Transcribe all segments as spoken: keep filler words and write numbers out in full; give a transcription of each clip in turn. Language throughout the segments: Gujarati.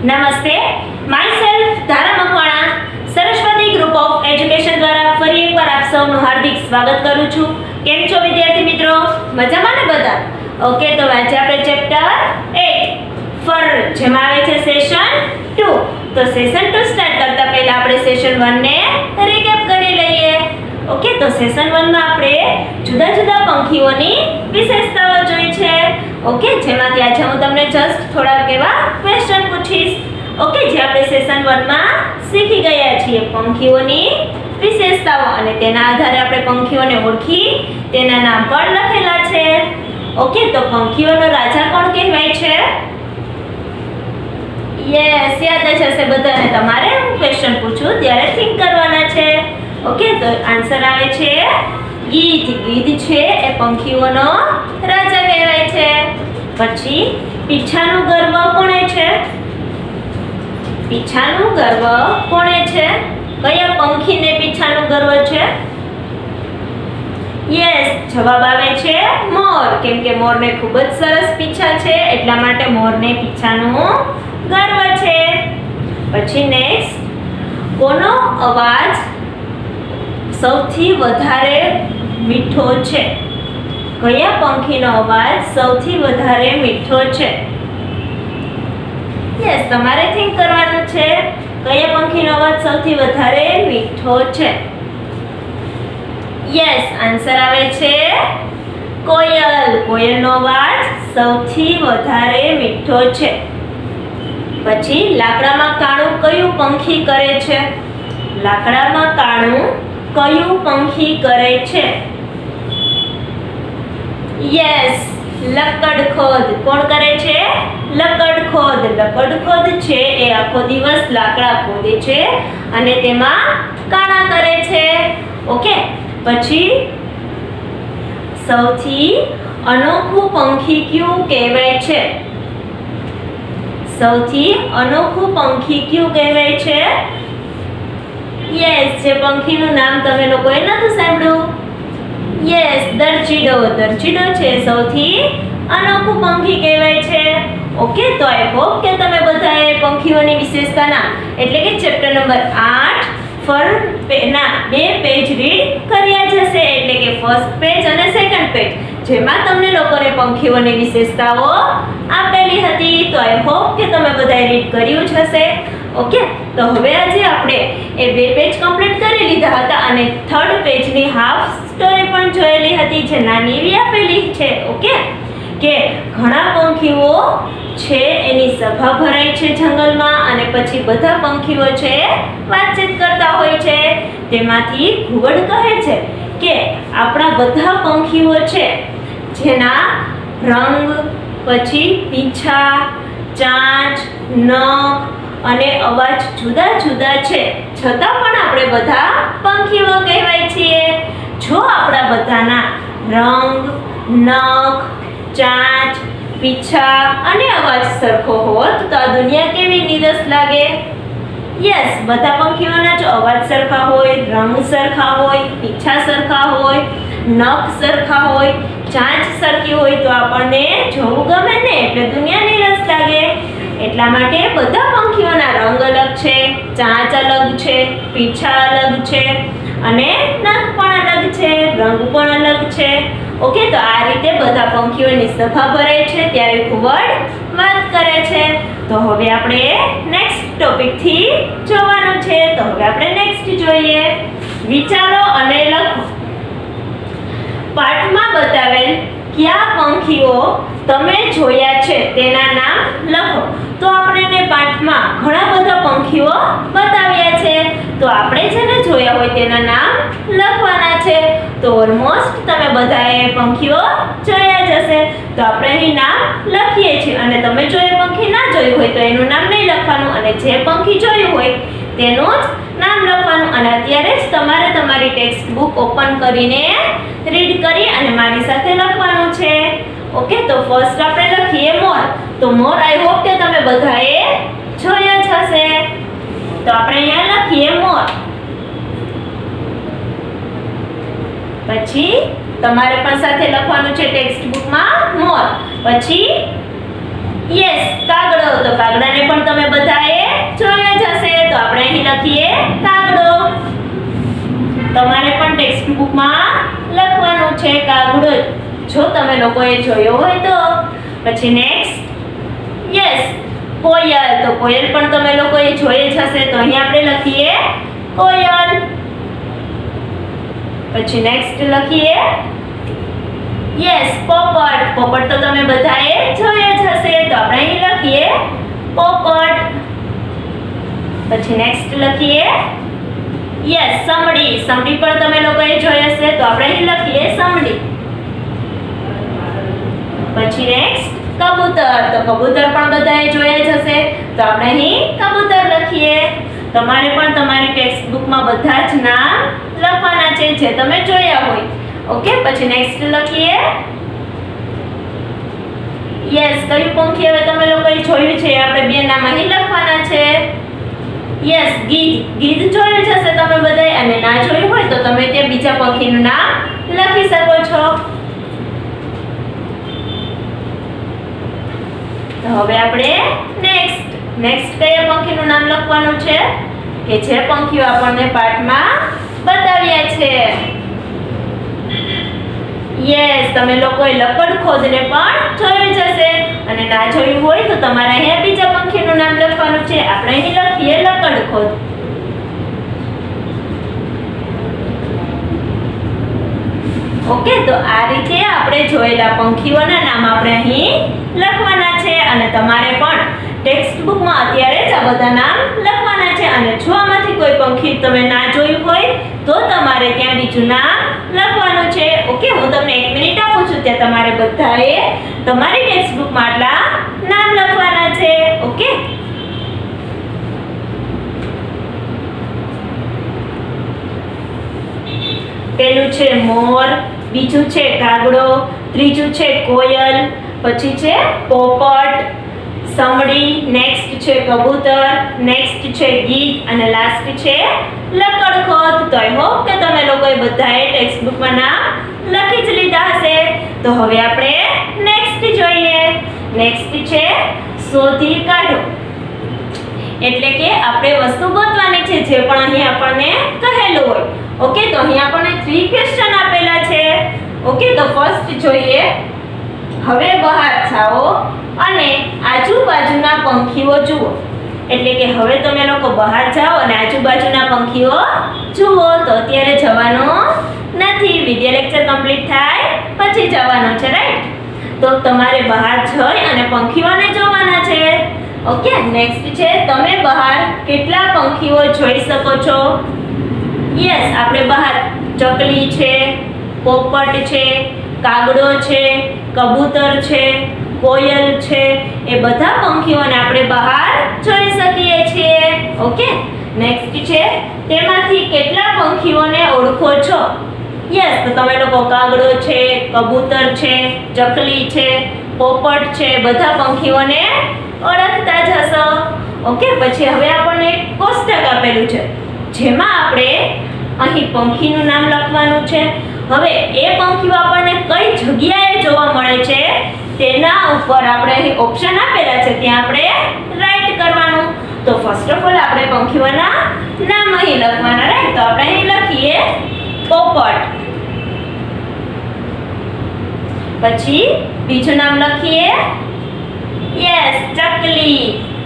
નમસ્તે, myself Dhara Makwana Saraswati group of education દ્વારા ફરી એકવાર આપ સૌનું હાર્દિક સ્વાગત કરું છું. કેમ છો વિદ્યાર્થી મિત્રો? મજામાં ને બધા? ઓકે, તો આજે આપણે ચેપ્ટર આઠ ફર જેમાં આવે છે સેશન ટુ. તો સેશન ટુ સ્ટાર્ટ કરતા પહેલા આપણે સેશન વન ને રીકેપ કરી લઈએ. ઓકે, તો સેશન વન માં આપણે જુદા જુદા પંખીઓની વિશેષતાઓ જોઈ છે. ઓકે, જેમાંથી આજે હું તમને જસ્ટ થોડા કેવા ક્વેશ્ચન પૂછીશ. ઓકે, જે આપણે સેશન વન માં શીખી ગયા છીએ પંખીઓની વિશેષતાઓ, અને તેના આધારે આપણે પંખીઓને ઓળખી તેના નામ પણ લખેલા છે. ઓકે, તો પંખીઓનો રાજા કોણ કહેવાય છે? યસ, યાદ જ હશે બધાને. તમારે હું ક્વેશ્ચન પૂછું ત્યારે થિંક કરવાના છે. ઓકે, તો આન્સર આવે છે ગીધ. ગીધ છે એ પંખીઓનો રાજા કહેવાય છે. પછી પીછાનું ગર્વ કોણે છે? પીછાનું ગર્વ કોણે છે? કયા પંખીને પીછાનું ગર્વ છે? યસ, જવાબ આવે છે મોર. કેમ કે મોરને ખૂબ જ સરસ પીછા છે, એટલા માટે મોરને પીછાનું ગર્વ છે. પછી નેક્સ્ટ, કોનો અવાજ સૌથી વધારે મીઠો છે? કયા પંખીનો અવાજ સૌથી વધારે મીઠો છે? યસ, તમારે થિંક કરવાનું છે કયા પંખીનો અવાજ સૌથી વધારે મીઠો છે. યસ, આન્સર આવે છે કોયલ. કોયલનો અવાજ સૌથી વધારે મીઠો છે. પછી લાકડામાં કાણું કયું પંખી કરે છે? લાકડામાં કાણું કયું પંખી કરે છે? યસ, લકડખોદ. કોણ કરે છે? લકડખોદ. લકડખોદ છે એ આખો દિવસ લાકડા ખોદે છે અને તેમાં કાણા કરે છે. ઓકે, પછી સૌથી અનોખું પંખી કયું કહેવાય છે? સૌથી અનોખું પંખી કયું કહેવાય છે? યસ, જે પંખીનું નામ તમે લોકોએ નતું સાંભળ્યું. યસ, દરજીડો. દરજીડો છે સૌથી અનોખું પંખી કહેવાય છે. ઓકે, તો આઈ હોપ કે તમે બધાએ પંખીઓની વિશેષતાના એટલે કે ચેપ્ટર નંબર આઠ ફર ના બે પેજ રીડ કર્યા જ હશે, એટલે કે ફર્સ્ટ પેજ અને સેકન્ડ પેજ, જેમાં તમને લોકોને પંખીઓની વિશેષતાઓ આપેલી હતી. તો આઈ હોપ કે તમે બધાએ રીડ કર્યું જ હશે. ઓકે, તો હવે આજે આપણે એ બે પેજ કમ્પ્લીટ કરી લીધા હતા અને થર્ડ પેજની હાફ સ્ટોરી પણ જોયેલી હતી, જે નાની એવી આપેલી છે. ઓકે, કે ઘણા પંખીઓ છે એની સભા ભરાય છે જંગલમાં, અને પછી બધા પંખીઓ છે વાતચીત કરતા હોય છે. તેમાંથી ઘુવડ કહે છે કે આપણા બધા પંખીઓ છે જેના રંગ, પછી પીંછા, ચાંચ, નખ અને અવાજ જુદા જુદા છે, છતાં પણ આપણે બધા પંખીઓ કહેવાય છીએ. જો આપણા બધાના રંગ, નખ, ચાંચ, પીછા અને અવાજ સરખો હોત તો આ દુનિયા કેવી નિરસ લાગે? યસ, બધા પંખીઓના જો અવાજ સરખા હોય, રંગ સરખા હોય, પીછા સરખા હોય, નખ સરખા હોય, ચાંચ સરખી હોય તો આપણને જોવું ગમે ને, એટલે દુનિયા નિરસ લાગે. એટલા માટે બધા પંખીઓના રંગ અલગ છે, ચાંચ અલગ છે, પીછા અલગ છે અને નખ પણ અલગ છે, રંગ પણ અલગ છે. ઓકે, તો આ રીતે બધા પંખીઓની સભા ભરાય છે ત્યારે ઘુવડ વાત કરે છે. તો હવે આપણે નેક્સ્ટ ટોપિક થી જોવાનું છે. તો હવે આપણે નેક્સ્ટ જોઈએ, વિચારો અને લખો. પાઠમાં બતાવેલ કયા પંખીઓ તમે જોયા છે તેના નામ લખો. તો આપણે પાઠમાં ઘણા બધા પંખીઓ બતાવ્યા છે, તો આપણે જેને જોયા હોય તેના નામ લખવાના છે. તો ઓલમોસ્ટ તમે બધાએ પંખીઓ જોયા જ હશે, તો આપણે અહીં નામ લખીએ છીએ. અને તમે જો એ પંખી ના જોયું હોય તો એનું નામ નહીં લખવાનું, અને જે પંખી જોયું હોય તેનું જ નામ લખવાનું. અને અત્યારે જ તમારે તમારી ટેક્સ્ટ બુક ઓપન કરીને રીડ કરી અને મારી સાથે લખવાનું છે. ઓકે, તો ફર્સ્ટ આપણે લખીએ મોર. તો મોર આઈ હોપ કે તમે બધાએ જોયા જ હશે, તો આપણે અહીંયા લખીએ મોર. પછી તમારે પણ સાથે લખવાનું છે ટેક્સ્ટ બુકમાં મોર. પછી યસ, કાગડો. તો કાગડાને પણ તમે બધા ટેક્સ્ટ બુકમાં લખવાનું છે કાગડો, જો તમે લોકોએ જોયો હોય તો. પછી નેક્સ્ટ યસ કોયલ, તો કોયલ પણ તમે લોકોએ જોઈ જ હશે, તો અહીં આપણે લખીએ કોયલ. પછી નેક્સ્ટ લખીએ યસ પોપટ, પોપટ તો તમે બધાએ જોયા જ હશે, તો આપણે અહીં લખીએ પોપટ. પછી નેક્સ્ટ લખીએ યસ સમડી, સમડી પણ તમે લોકોએ જોઈ હશે, તો આપણે અહીં લખીએ સમડી. પછી નેક્સ્ટ કબૂતર, તો કબૂતર પણ બધાએ જોયા જ હશે, તો આપણે અહીં કબૂતર લખીએ. તમારે પણ તમારી ટેક્સ્ટ બુકમાં બધા જ નામ લખવાના છે જે તમે જોયા હોય. ઓકે, પછી નેક્સ્ટ લખીએ યસ કયું પંખી હવે તમે લોકોએ જોયું છે, આપણે બે નામ અહીં લખવાના છે. યસ ગીધ, ગીધ જોયું જ હશે તમે બધાએ, અને ના જોયું હોય તો તમે તે બીજા પંખીનું નામ લખી શકો છો. તો હવે આપણે નેક્સ્ટ નેક્સ્ટ કયા પંખીનું નામ લખવાનું છે કે જે પંખીઓ આપણને પાઠમાં બતાવ્યા છે. યસ તમે લોકોએ લકડખોદને પણ જોયું જ હશે, અને ના જોયું હોય તો તમારે અહીંયા બીજા પંખીનું નામ લખવાનું છે. આપણે અહીં લખીએ લકડખોદ. ઓકે, તો આ રીતે આપણે જોયેલા પંખીઓના નામ આપણે અહીં લખવાના છે, અને તમારે પણ ટેક્સ્ટ બુકમાં અત્યારે જ આ બધા નામ લખવાના છે. અને જો આમાંથી કોઈ પંખી તમે ના જોયું હોય તો તમારે ત્યાં બીજું નામ લખવાનું છે. ઓકે, હું તમને એક મિનિટ આપું છું, ત્યાં તમારે બધાએ તમારી ટેક્સ્ટ બુકમાં આટલા નામ લખવાના છે. ઓકે, પેલું છે મોર, બીજું છે કાગડો, ત્રીજું છે કોયલ, પછી છે પોપટ, સમડી, નેક્સ્ટ છે કબૂતર, નેક્સ્ટ છે ગીધ, અને લાસ્ટ છે લકડખોદ. તો આઈ હોપ કે તમે લોકોએ બધાએ ટેક્સ્ટ બુકમાં નામ લખી જ લીધા હશે. તો હવે આપણે નેક્સ્ટ જોઈએ. નેક્સ્ટ છે શોધી કાઢો, એટલે કે આપણે વસ્તુ ગોતવાની છે જે પણ અહીં આપણને કહેલું હોય. ઓકે, તો અહીં આપણને થ્રી ક્વેશ્ચન આપેલા છે. ઓકે, તો ફર્સ્ટ જોઈએ, હવે બહાર જાઓ અને આજુબાજુના પંખીઓ જુઓ. એટલે કે હવે તમે લોકો બહાર જાઓ અને આજુબાજુના પંખીઓ જુઓ. તો અત્યારે જવાનું નથી, વિડિયો લેક્ચર કમ્પ્લીટ થાય પછી જવાનું છે, રાઈટ? તો તમારે બહાર જઈ અને પંખીઓને જોવાના છે. ઓકે, નેક્સ્ટ છે તમે બહાર કેટલા પંખીઓ જોઈ શકો છો. યસ, આપણે બહાર ચકલી છે, પોપટ છે, કાગડો છે, કબૂતર છે, કોયલ છે, એ બધા પંખીઓને આપણે બહાર જોઈ શકીએ છીએ. ઓકે, નેક્સ્ટ છે તેમાંથી કેટલા પંખીઓને ઓળખો છો. યસ, તો તમે લોકો કાગડો છે, કબૂતર છે, ચકલી છે, પોપટ છે, બધા પંખીઓને ઓળખતા જ હશો. ઓકે, પછી હવે આપણને એક કોષ્ટક આપેલું છે જેમાં આપણે અહીં પંખીનું નામ લખવાનું છે. હવે એ પંખીઓ આપણને કઈ જગ્યાએ જોવા મળે છે તેના ઉપર આપણે અહીં ઓપ્શન આપેલા છે, ત્યાં આપણે રાઈટ કરવાનું. તો ફર્સ્ટ ઓફ ઓલ આપણે પંખીઓના નામ અહીં લખવાના, રાઈટ? તો આપણે અહીં લખીએ પોપટ. પછી બીજું નામ લખીએ યસ ચકલી.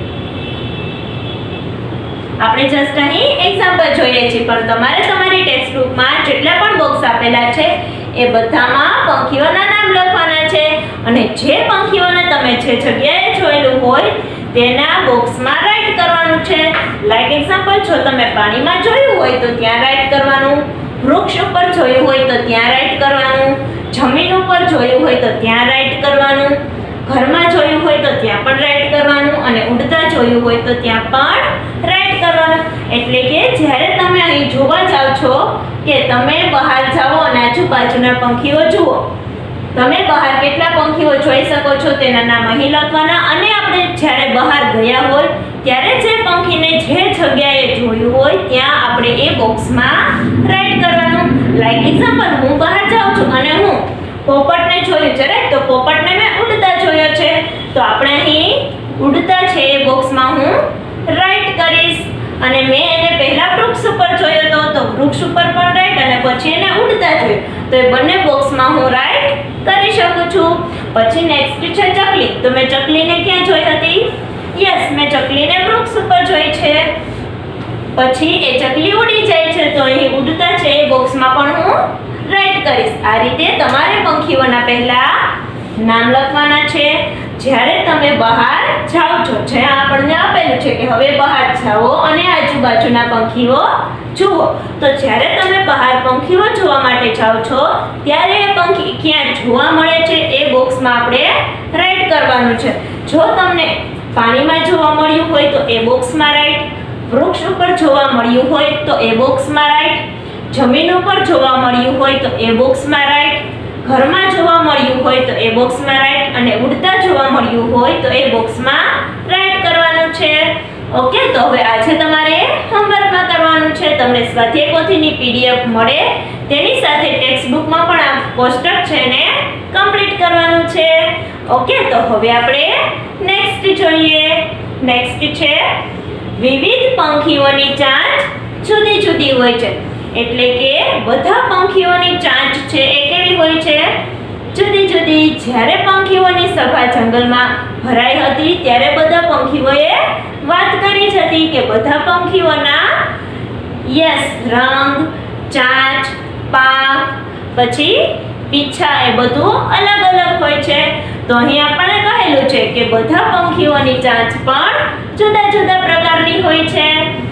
આપણે જસ્ટ અહીં એક્ઝામ્પલ જોઈએ છીએ, પણ તમારે તમારી ટેક્સ્ટ બુકમાં જેટલા પણ બોક્સ આપેલા છે એ બધામાં પંખીઓના નામ લખવાના છે, અને જે પંખીઓને તમે જે જગ્યાએ જોયેલું હોય તેના બોક્સમાં રાઈટ કરવાનું છે. લાઈક એક્ઝામ્પલ, જો તમે પાણીમાં જોયું હોય તો ત્યાં રાઈટ કરવાનું, વૃક્ષ ઉપર જોયું હોય તો ત્યાં રાઈટ કરવાનું, જમીન ઉપર જોયું હોય તો ત્યાં રાઈટ કરવાનું, ઘરમાં જોયું હોય તો ત્યાં પણ રાઈટ કરવાનું, અને ઉડતા જોયું હોય તો ત્યાં પણ રાઈટ કરવાનું. એટલે કે જ્યારે તમે અહીં જોવા જાવ છો કે તમે બહાર જાઓ અને આજુબાજુના પંખીઓ જુઓ, તમે બહાર કેટલા પંખીઓ જોઈ શકો છો તેના નામ અહીં લખવાના, અને આપણે જ્યારે બહાર ગયા હોય ત્યારે જે પંખીને જે જગ્યાએ જોયું હોય ત્યાં આપણે એ બોક્સમાં રાઈટ કરવાનું. લાઈક એક્ઝામ્પલ, હું બહાર જાઉં છું અને હું પોપટને જોયું છે, રાઈટ? તો પોપટને મેં ઉડતા જોયો છે, તો આપણે અહીં ઉડતા છે એ બોક્સમાં હું રાઈટ કરીશ. અને મેં એને પહેલા વૃક્ષ ઉપર જોયો હતો, તો વૃક્ષ ઉપર પણ રાઈટ અને પછી એને ઉડતા જોઈએ. તો એ બંને બોક્સમાં હું રાઈટ કરી શકું છું. પછી નેક્સ્ટ છે ચકલી. તો મેં ચકલીને ક્યાં જોઈ હતી? યસ, મેં ચકલીને વૃક્ષ ઉપર જોઈ છે. પછી એ ચકલી ઉડી જાય છે તો અહીં ઉડતા છે એ બોક્સમાં પણ હું રાઈટ કરીશ. આ રીતે તમારે પંખીઓના પહેલા નામ લખવાના છે. જ્યારે તમે બહાર જાઓ છો, જ્યાં આપણને આપેલું છે કે હવે બહાર જાઓ અને આજુબાજુના પંખીઓ જુઓ, તો જ્યારે તમે બહાર પંખીઓ જોવા માટે જાઓ છો ત્યારે એ પંખી ક્યાં જોવા મળે છે એ બોક્સમાં આપણે રાઈટ કરવાનું છે. જો તમને પાણીમાં જોવા મળ્યું હોય તો એ બોક્સમાં રાઈટ, વૃક્ષ ઉપર જોવા મળ્યું હોય તો એ બોક્સમાં રાઈટ, જમીન ઉપર જોવા મળ્યું હોય તો એ બોક્સમાં રાઈટ, ઘરમાં જોવા મળ્યું હોય તો એ બોક્સમાં રાઈટ અને ઉડતા જોવા મળ્યું હોય તો એ બોક્સમાં રાઈટ કરવાનું છે. ઓકે, તો હવે આજે તમારે હોમવર્કમાં કરવાનું છે. તમને સ્વાધ્યાય પોથીની પીડીએફ મળે તેની સાથે ટેક્સ્ટ બુકમાં પણ આ કોષ્ટક છે ને કમ્પ્લીટ કરવાનું છે. ઓકે, તો હવે આપણે નેક્સ્ટ જોઈએ. નેક્સ્ટ છે વિવિધ પંખીઓની ચાંચ જુદી જુદી હોય છે. એટલે કે બધા પંખીઓની ચાંચ છે એ કેવી હોય છે? જુદી જુદી. જ્યારે પંખીઓની સભા જંગલમાં ભરાઈ હતી ત્યારે બધા પંખીઓએ વાત કરી જ હતી કે બધા પંખીઓના યસ રંગ, ચાંચ, પાંખ, પછી પીછા એ બધું અલગ અલગ હોય છે. તો અહીં આપણને કહેલું છે કે બધા પંખીઓની ચાંચ પણ જુદા જુદા પ્રકારની હોય છે.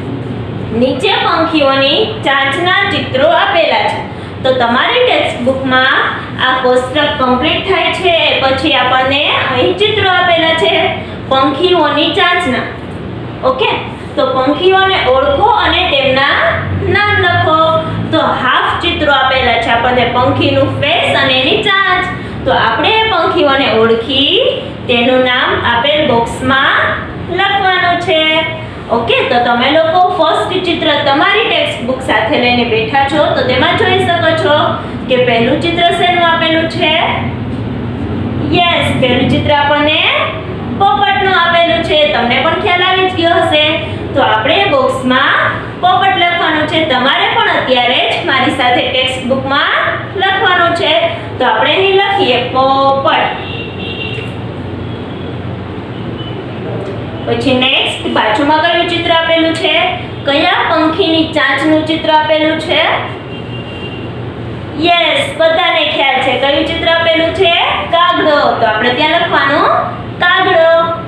નીચે પંખીઓની ચાંચના ચિત્રો આપેલા છે. તો તમારી ટેક્સ્ટ બુકમાં આ કોષ્ટક કમ્પ્લીટ થાય છે પછી આપણને અહીં ચિત્રો આપેલા છે પંખીઓની ચાંચના. ઓકે, તો પંખીઓને ઓળખો અને તેમના નામ લખો. તો હાફ ચિત્રો આપેલા છે આપણને પંખીનું ફેસ અને એની ચાંચ. તો આપણે એ પંખીઓને ઓળખી તેનું નામ આપેલ બોક્સમાં લખવાનું છે. ઓકે, તો તમે લોકો ફર્સ્ટ ચિત્ર તમારી ટેક્સ્ટ બુક સાથે લઈને બેઠા છો તો તેમાં જોઈ શકો છો કે પહેલું ચિત્ર શેનું આપેલું છે? યસ, પહેલું ચિત્ર આપણને પોપટનું આપેલું છે. તમને પણ ખ્યાલ આવી જ ગયો હશે. તો આપણે બોક્સમાં પોપટ લખવાનું છે. તમારે પણ અત્યારે જ મારી સાથે ટેક્સ્ટ બુકમાં લખવાનું છે. તો આપણે અહીં લખીએ પોપટ. પછી નેક્સ્ટ બાજુમાં કયું ચિત્ર આપેલું છે? કયા પંખીની ચાંચનું ચિત્ર આપેલું છે? યસ, બધાને ખ્યાલ છે કયું ચિત્ર આપેલું છે? કાગડો. તો આપણે ત્યાં લખવાનું કાગડો.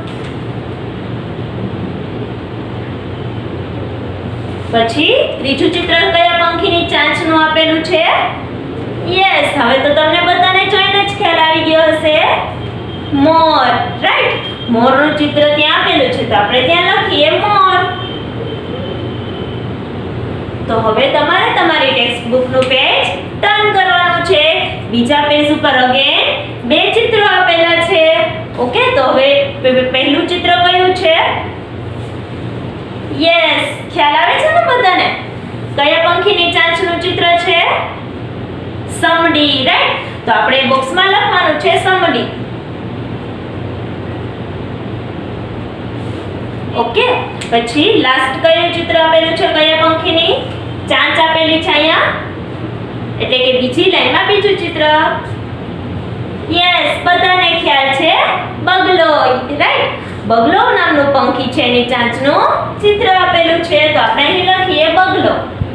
પછી ત્રીજું ચિત્ર કયા પંખીની ચાંચનું આપેલું છે? યસ, હવે તો તમને બધાને જોઈને જ ખ્યાલ આવી ગયો હશે. મોર. રાઈટ, મોરનું ચિત્ર ત્યાં આપેલું છે તો આપણે ત્યાં લખીએ મોર. તો હવે તમારે તમારી ટેક્સ્ટ બુકનું પેજ ટર્ન કરવાનું છે. બીજા પેજ ઉપર અગેન બે ચિત્રો આપેલા છે. ઓકે, તો હવે પહેલું ચિત્ર કયું છે? યસ, ખ્યાલ આવે છે ને બધાને? કયા પંખીની ચાંચનું ચિત્ર છે? સમડી. રાઈટ, તો આપણે બોક્સમાં લખવાનું છે સમડી. ઓકે, પછી લાસ્ટ કયું ચિત્ર આપેલું છે? કયા પંખીની ચાંચ આપેલી છે અહીંયા? એટલે કે બીજી લાઈનમાં બીજું ચિત્ર. યસ, બધાને ખ્યાલ છે બગલો. રાઈટ, બગલો નામનું પંખી છે એની ચાંચનું ચિત્ર આપેલું છે તો આપણે અહીં લખીએ બગલો.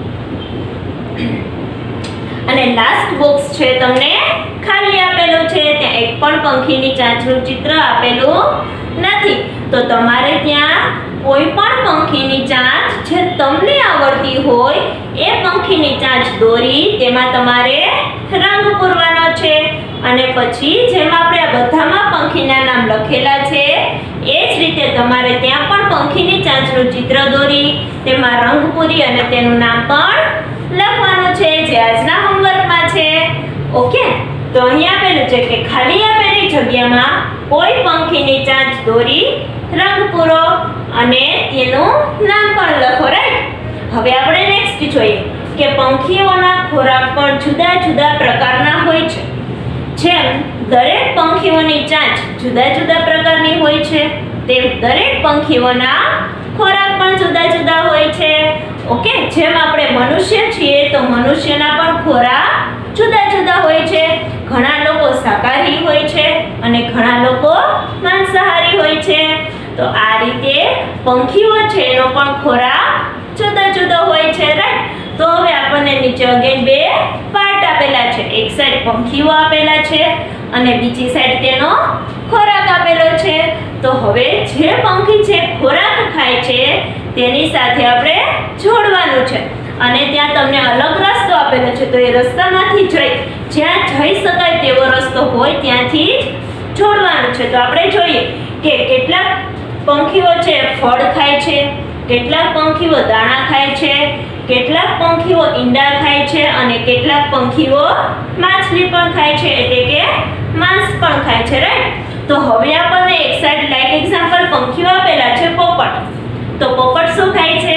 અને લાસ્ટ બોક્સ છે તમને ખાલી આપેલું છે. ત્યાં એક પણ પંખીની ચાંચનું ચિત્ર આપેલું નથી. તો તમારે ત્યાં કોઈ પણ પંખીની ચાંચ જે તમને આવડતી હોય એ પંખીની ચાંચ દોરી તેમાં તમારે રંગ પૂરવાનો છે. અને પછી જેમ આપણે આ બધામાં પંખીના નામ લખેલા છે એ જ રીતે તમારે ત્યાં પણ પંખીની ચાંચનું ચિત્ર દોરી તેમાં રંગ પૂરી અને તેનું નામ પણ લખવાનું છે જે આજના હોમવર્કમાં છે. ઓકે, તો અહીં આપેલું છે કે ખાલી આપેલી જગ્યામાં કોઈ પંખીની ચાંચ દોરી રંગ પૂરો અને તેનું નામ પણ લખો. રાઈટ, હવે આપણે નેક્સ્ટ જોઈએ કે પંખીઓના ખોરાક પણ જુદા જુદા પ્રકારના હોય છે. જેમ દરેક પંખીઓની ચાંચ જુદા જુદા પ્રકારની હોય છે તેમ દરેક પંખીઓના ખોરાક પણ જુદા જુદા હોય છે. ઓકે, જેમ આપણે મનુષ્ય છીએ તો મનુષ્યના પણ ખોરાક જુદા જુદા હોય છે. ઘણા લોકો શાકાહારી હોય છે અને ઘણા લોકો માંસાહારી હોય છે. તો આ રીતે પંખીઓ છે એનો પણ ખોરાક જુદા જુદા હોય છે, રાઈટ. તો હવે આપણને નીચે અગેન બે પાર્ટ આપેલા છે. એક સાઈડ પંખીઓ આપેલા છે અને બીજી સાઈડ તેનો ખોરાક આપેલો છે. તો હવે જે પંખી છે ખોરાક ખાય છે તેની સાથે આપણે જોડવાનું છે અને ત્યાં તમને અલગ રસ્તો આપેલો છે. તો એ રસ્તામાંથી જઈ જ્યાં જઈ શકાય તેવો રસ્તો હોય ત્યાંથી જ જોડવાનું છે. તો આપણે જોઈએ કે કેટલાક પંખીઓ છે ફળ ખાય છે, કેટલાક પંખીઓ દાણા ખાય છે, કેટલાક પંખીઓ ઈંડા ખાય છે અને કેટલાક પંખીઓ માછલી પણ ખાય છે, એટલે કે માંસ પણ ખાય છે, રાઈટ. તો હવે આપણને એક સાઈડ લાઈક એક્ઝામ્પલ પંખીઓ આપેલા છે પોપટ. તો પોપટ શું ખાય છે?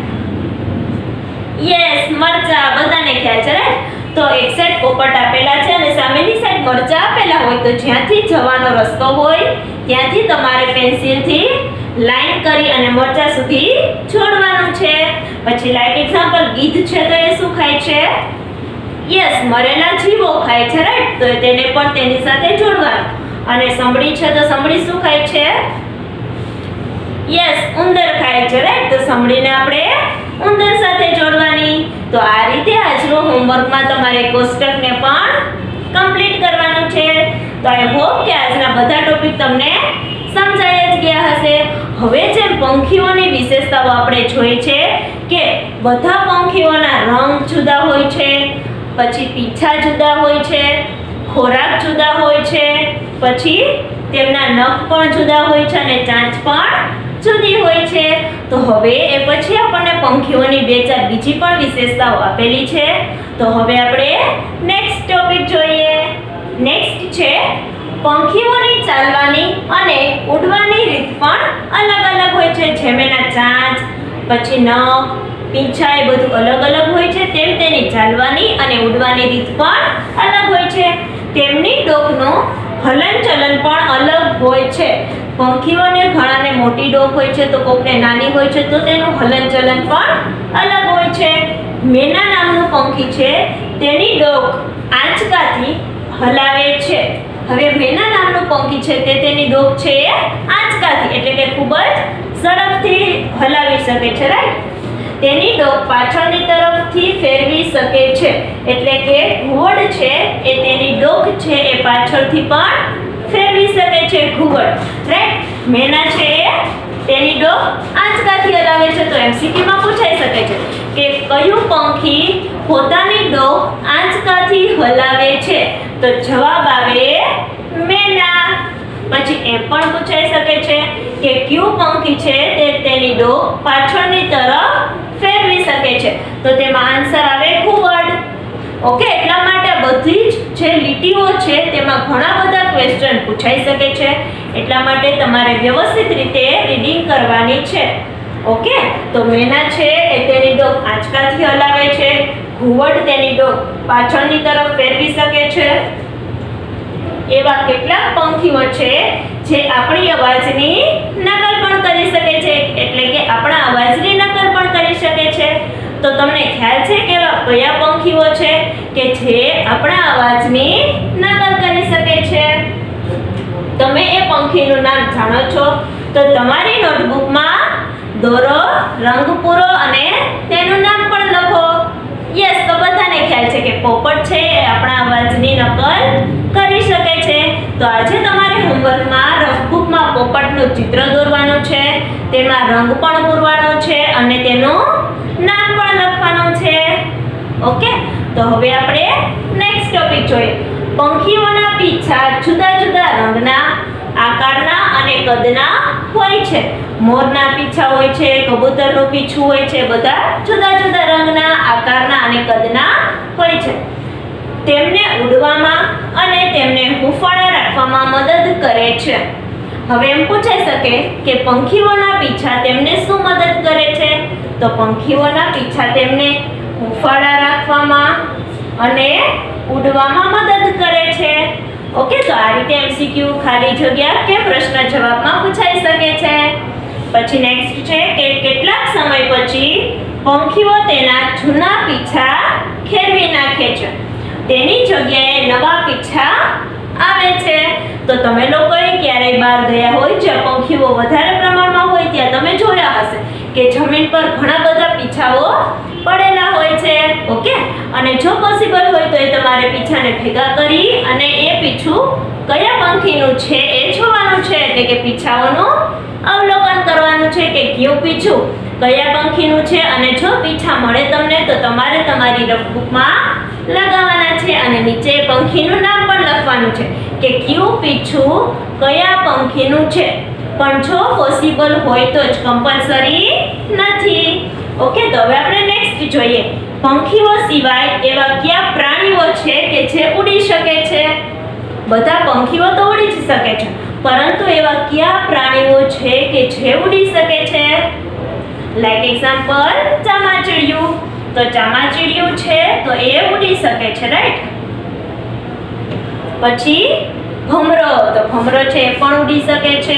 યસ, મરચા. બધાને ખ્યાલ છે, રાઈટ. તો એક સાઈડ પોપટ આપેલા છે અને સામેની સાઈડ મરચા આપેલા હોય તો જ્યાંથી જવાનો રસ્તો હોય ત્યાંથી તમારે પેન્સિલથી લાઈન કરી અને મરચા સુધી જોડવાનું છે. પછી લાઈક એક્ઝામ્પલ ગીધ છે તો એ શું ખાય છે? યસ, મરેલા જીવો ખાય છે, રાઈટ. તો તેને પણ તેની સાથે જોડવાનું. અને સમડી છે તો સમડી શું ખાય છે? યસ, ઉંદર ખાય છે, રાઈટ. તો સમડીને આપણે ઉંદર સાથે જોડવાની. તો આ રીતે આજનો હોમવર્કમાં તમારે કોષ્ટકને પણ કમ્પ્લીટ કરવાનું છે. તો આઈ હોપ કે આજના બધા ટોપિક તમને સમજાઈ જ ગયા હશે. હવે જેમ પંખીઓની વિશેષતાઓ આપણે જોઈ છે કે બધા પંખીઓના રંગ જુદા હોય છે, પછી પીછા જુદા હોય છે, ખોરાક જુદા હોય છે, પછી તેમના નખ પણ જુદા હોય છે અને ચાંચ પણ જુદી હોય છે. તો હવે એ પછી આપણને પંખીઓની બે ચાર બીજી પણ વિશેષતાઓ આપેલી છે. તો હવે આપણે નેક્સ્ટ ટોપિક જોઈએ. નેક્સ્ટ છે પંખીઓની ચાલવાની અને ઉડવાની રીત પણ અલગ અલગ હોય છે. જેમ એના ચાંચ, પછી નખ, પીંછા એ બધું અલગ અલગ હોય છે, તેમ તેની ચાલવાની અને ઉડવાની રીત પણ અલગ હોય છે. તેમની ડોકનું હલનચલન પણ અલગ હોય છે. પંખીઓને ઘણાને મોટી ડોક હોય છે તો કોકને નાની હોય છે, તો તેનું હલનચલન પણ અલગ હોય છે. મેના નામનું પંખી છે તેની ડોક આંચકાથી હલાવે છે. હવે મેના નામનું પંખી છે તે તેની ડોક છે એ આંચકાથી એટલે કે ખૂબ જ ઝડપથી હલાવી શકે છે, રાઈટ. તેની ડોક પાછળની તરફથી ફેરવી શકે છે એટલે કે ઘુવડ છે એ તેની ડોક છે એ પાછળથી પણ ફેરવી શકે છે, ઘુવડ, રાઈટ. મેના છે એ તેની ડોક આંચકાથી હલાવે છે. તો એમસીક્યુ માં પૂછાઈ શકે છે કે કયું પંખી પોતાની ડોક આંચકાથી હલાવે છે? તો જવાબ આવે મેના. પછી એ પણ પૂછાઈ શકે છે કે કયું પંખી છે તે તેની ડોક પાછળની તરફ ફેરવી શકે છે? તો તેમાં આન્સર આવે ઘુવડ. ઓકે, એટલા માટે બધી જ જે લીટીઓ છે તેમાં ઘણા બધા ક્વેશ્ચન પૂછાઈ શકે છે. એટલા માટે તમારે વ્યવસ્થિત રીતે રીડિંગ કરવાની છે. ઓકે, તો મેના છે એ તેની ડોક આંચકાથી હલાવે છે, ઘુવડ તેની ડોક પાછળની તરફ ફેરવી શકે છે. એવા કેટલાક પંખીઓ છે જે આપણી અવાજની નકલ પણ કરી શકે છે, એટલે કે આપણા અવાજની નકલ પણ કરી શકે છે. તો તમને ખ્યાલ છે કે કયા પંખીઓ છે કે જે આપણા અવાજની નકલ કરી શકે છે? તમે એ પંખીનું નામ જાણો છો તો તમારી નોટબુકમાં દોરો, રંગ પૂરો અને તેનું નામ પણ લખો. યસ, તો બધાને ખ્યાલ છે કે પોપટ છે એ આપણા અવાજની નકલ કરી શકે છે. તો આજે તમારે હોમવર્કમાં રફબુકમાં પોપટનું ચિત્ર દોરવાનું છે, તેમાં રંગ પણ પૂરવાનો છે અને તેનું નામ પણ લખવાનું છે. ઓકે, તો હવે આપણે નેક્સ્ટ ટોપિક જોઈએ. પંખીઓના પીછા જુદા જુદા રંગના, આકારના અને કદના હોય છે. મોરના પીછા હોય છે, કબૂતરનું પીછું હોય છે, બધા જુદા જુદા રંગના, આકારના અને કદના હોય છે. તેમને ઉડવામાં અને તેમને હૂંફાળા રાખવામાં મદદ કરે છે. હવે એમ પૂછાઈ શકે કે પંખીઓના પીછા તેમને શું મદદ કરે છે? તો પંખીઓના પીછા તેમને હૂંફાળા રાખવામાં અને ઉડવામાં મદદ કરે છે. ઓકે, તો આ રીતે એમસીક્યુ ખાલી જગ્યા કે પ્રશ્ન જવાબમાં પૂછાઈ શકે છે. પછી નેક્સ્ટ છે કે કેટલાક સમય પછી પંખીઓ તેના જૂના પીછા ખેરવી નાખે છે, તેની જગ્યાએ નવા પીછા આવે છે. તો તમે લોકોએ ક્યારેય બહાર ગયા હોય જ્યાં પંખીઓ વધારે પ્રમાણમાં હોય ત્યાં તમે જોયા હશે કે જમીન પર ઘણા બધા પીછાઓ પડેલા હોય છે. ઓકે, અને જો પોસિબલ હોય તો એ તમારે પીછાને ભેગા કરી અને એ પીછું કયા પંખીનું છે એ જોવાનું છે, એટલે કે પીછાઓનું અવલોકન કરવાનું છે કે કયું પીછું કયા પંખીનું છે. અને જો પીછા મળે તમને તો તમારે તમારી રફબુકમાં લગાવવાના છે અને નીચે પંખીનું નામ પણ લખવાનું છે કે કયું પીછું કયા પંખીનું છે. પણ જો પોસિબલ હોય તો જ, કમ્પલસરી નથી. ઓકે, તો હવે આપણે નેક્સ્ટ જોઈએ. પંખીઓ સિવાય એવા કયા પ્રાણીઓ છે કે જે ઉડી શકે છે? બધા પંખીઓ તો ઉડી જ શકે છે, પરંતુ એવા કયા પ્રાણીઓ છે કે જે ઉડી શકે છે? લાઈક એક્ઝામ્પલ ચામાચીડિયું. તો ચામાચીડિયું છે તો એ ઉડી શકે છે, રાઈટ. પછી ભમરો. તો ભમરો છે એ પણ ઉડી શકે છે,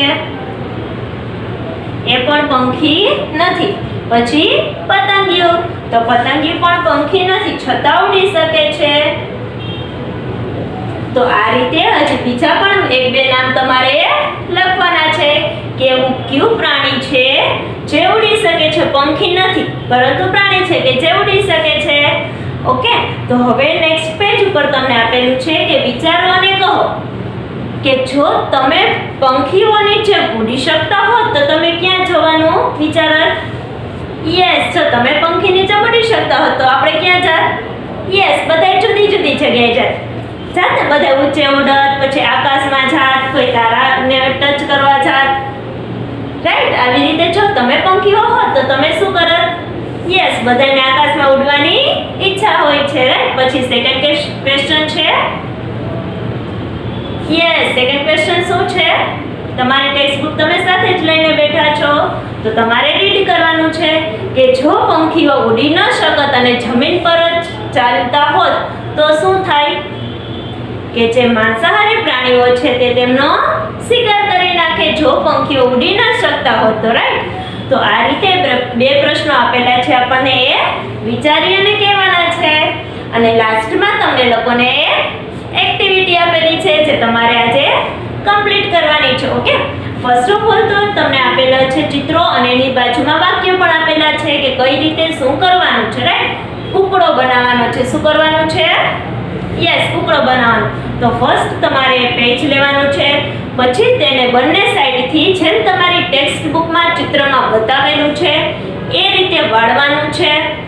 એ પણ પંખી નથી. પછી પતંગિયું. તો પતંગિયું પણ પંખી નથી છતાં ઉડી શકે છે. તો આ રીતે હજી બીજા પણ એક બે નામ તમારે લખવાના છે કે એવું કયું પ્રાણી છે જે ઉડી શકે છે, પંખી નથી પરંતુ પ્રાણી છે કે જે ઉડી શકે છે. ઓકે, તો હવે નેક્સ્ટ પેજ ઉપર તમને આપેલું છે કે વિચારો અને કહો કે જો તમે પંખીઓની જેમ ઉડી શકતા હોત તો તમે ક્યાં જવાનું વિચારો? યસ, જો તમે પંખીની જેમ ઉડી શકતા હોત તો આપણે ક્યાં જાત? યસ, બધા જુદી જુદી જગ્યાએ જાત. જાત ને બધા ઊંચે ઉડત, પછી આકાશમાં જાત, કોઈ તારાને ટચ કરવા જાત, રાઈટ. આવી રીતે જો તમે પંખીઓ હોત તો તમે શું કરત? યસ, બધાને આકાશમાં ઉડવાની ઈચ્છા હોય છે, રાઈટ. પછી સેકન્ડ ક્વેશ્ચન છે. યસ, સેકન્ડ ક્વેશ્ચન શું છે? તમારી ટેક્સ્ટ બુક તમે સાથે જ લઈને બેઠા છો તો તમારે રીડ કરવાનું છે કે જો પંખીઓ ઉડી ન શકત અને જમીન પર જ ચાલતા હોત તો શું થાય? કે જે માંસાહારી પ્રાણીઓ છે તે તેમનો શિકાર કરી નાખે જો પંખીઓ ઉડી ન શકતા હોત તો, રાઈટ. તો આ રીતે બે પ્રશ્નો આપેલા છે આપણને, એ વિચારી અને કહેવાના છે. અને લાસ્ટમાં તમને લોકોને એક્ટિવિટી આપેલી છે જે તમારે આજે કમ્પ્લીટ કરવાની છે. ઓકે, ફર્સ્ટ ઓફ ઓલ તો તમને આપેલા છે ચિત્રો અને એની બાજુમાં વાક્ય પણ આપેલા છે કે કઈ રીતે શું કરવાનું છે, રાઈટ. કૂકડો બનાવવાનો છે. શું કરવાનું છે? યસ, કૂકડો બનાવવાનો. તો ફર્સ્ટ તમારે પેજ લેવાનું છે, પછી તેને બંને સાઈડથી જેમ તમારી ટેક્સ્ટ બુકમાં ચિત્રમાં બતાવેલું છે એ રીતે વાળવાનું છે.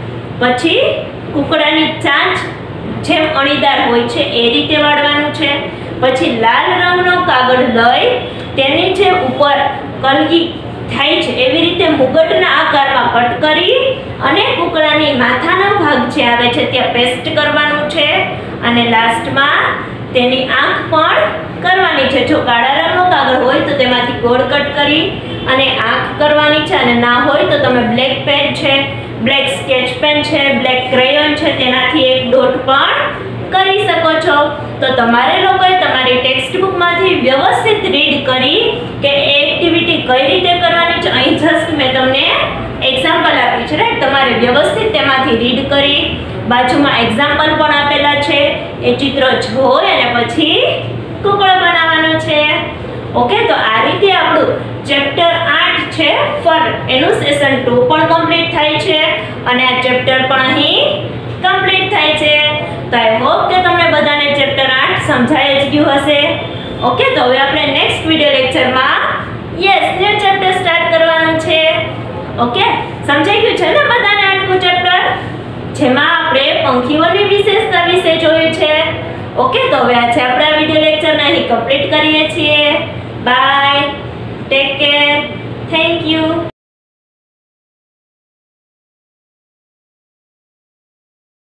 પછી કૂકડાની ચાંચ જેમ અણીદાર હોય છે એ રીતે વાળવાનું છે. પછી લાલ રંગનો કાગળ લઈ તેની જે ઉપર કલગી થાય છે એવી રીતે મુગટના આકારમાં કટ કરી અને કૂકડાની માથાનો ભાગ જે આવે છે ત્યાં પેસ્ટ કરવાનું છે. અને લાસ્ટમાં તેની આંખ પણ કરવાની છે. જો કાળા રંગનો કાગળ હોય તો તેમાંથી ગોળ કટ કરી અને આંખ કરવાની છે, અને ના હોય તો તમે બ્લેક પેન છે, બ્લેક સ્કેચ પેન છે, બ્લેક ક્રેયોન છે તેનાથી એક ડોટ પણ કરી શકો છો. તો તમારે લોકોએ તમારી ટેક્સ્ટ બુકમાંથી વ્યવસ્થિત રીડ કરી કે એ એક્ટિવિટી કઈ રીતે કરવાની છે. અહીં જસ્ટ મેં તમને એક્ઝામ્પલ આપ્યું છે, રાઈટ. તમારે વ્યવસ્થિત તેમાંથી રીડ કરી બાજુમાં એક્ઝામ્પલ પણ આપેલા છે એ ચિત્ર જોઈ અને પછી કૂકડો બનાવવાનો છે. ઓકે, તો આ રીતે આપણું ચેપ્ટર આઠ છે ફર એનું સેશન ટુ પણ કમ્પ્લીટ થાય છે અને આ ચેપ્ટર પણ અહીં કમ્પ્લીટ થાય છે. તો આઈ હોપ કે તમને બધાને ચેપ્ટર આઠ સમજાઈ જ ગયું હશે. ઓકે, તો હવે આપણે નેક્સ્ટ વિડિયો લેક્ચરમાં યસ ન્યુ ચેપ્ટર સ્ટાર્ટ કરવાનું છે. ઓકે, સમજાઈ ગયું છે ને બધાને આઠમું ચેપ્ટર, જેમાં આપણે પંખીઓની વિશેષતા વિશે જોયું છે. ઓકે, તો હવે આજે આપણે આ વિડિયો લેક્ચરને અહીં કમ્પ્લીટ કરીએ છીએ. Bye, take care, thank you.